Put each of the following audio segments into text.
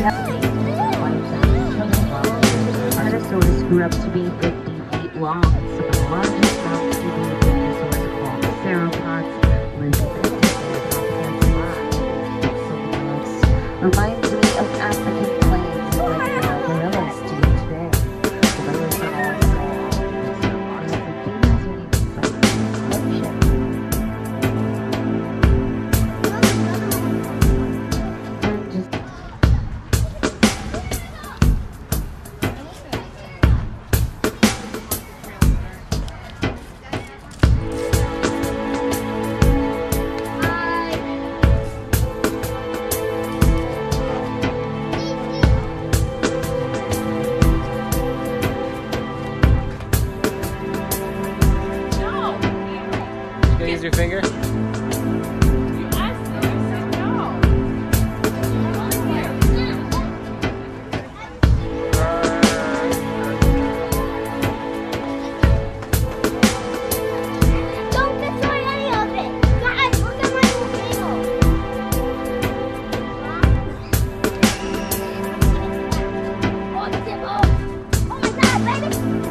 Dinosaurs grew up to be 50 feet long, and some of the largest Bronx Zoo dinosaurs are called theropods, reminds me of African plains like gorillas do today. Gorillas are always Use your finger. You asked me, I said no. Don't destroy any of it. Guys, look at my potato. Oh, tip off. Oh my God, baby.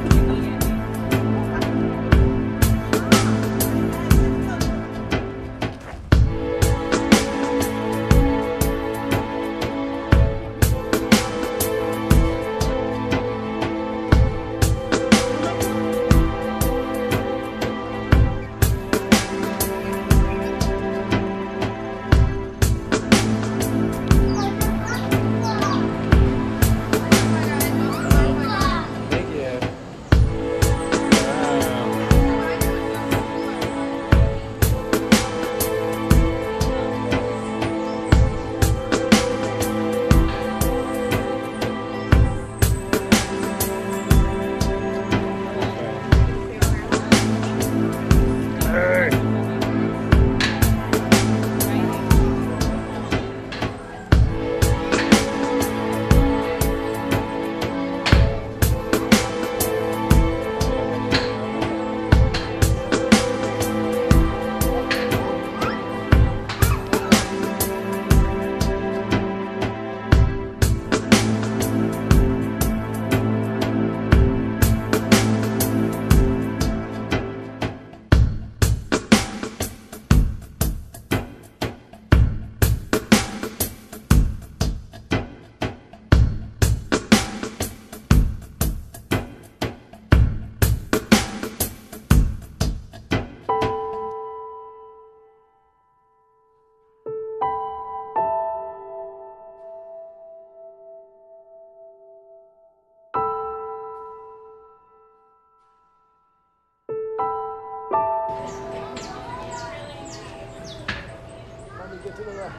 Get to the left.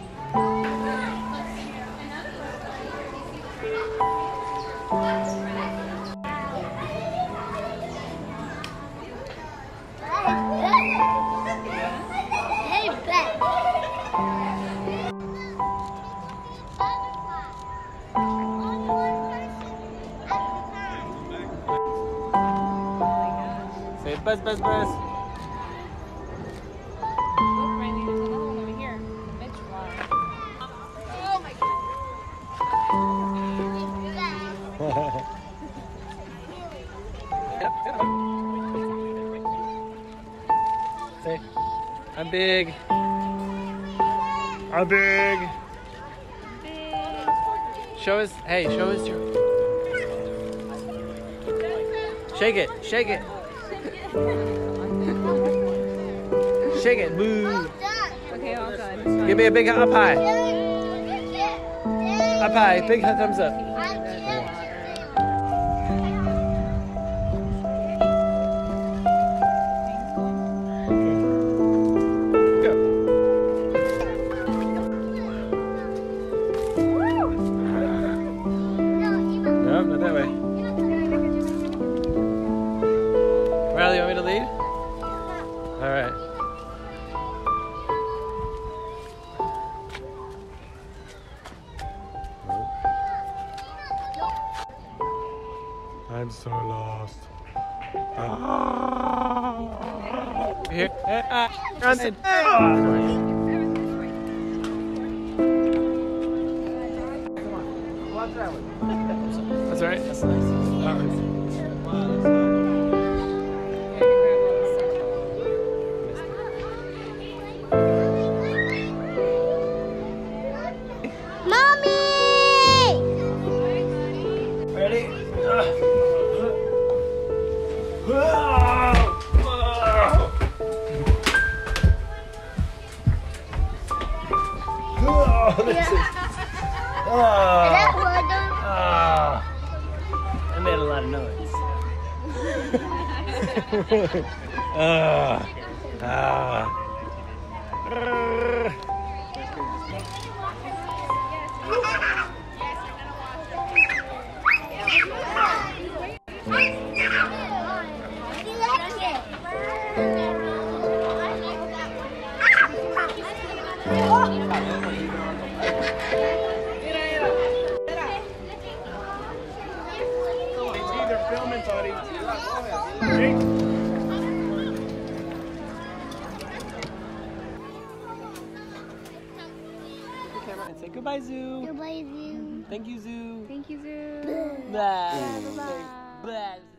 Hey, Bet. Say buzz, buzz, buzz. Say, I'm big. I'm big. Show us, hey, show us your. Shake it, shake it. Shake it, boo. Okay, all done. Give me a big up high. Up high, big thumbs up. No, not that way. Riley, you want me to lead? All right. I'm so lost. Here. Run it. That's all right. That's nice. Mommy! Ready? This is. Is that wood? I made a lot of noise. Camera and say goodbye, Zoo. Goodbye, Zoo. Thank you, Zoo. Thank you, Zoo. Blah. Bye. Blah.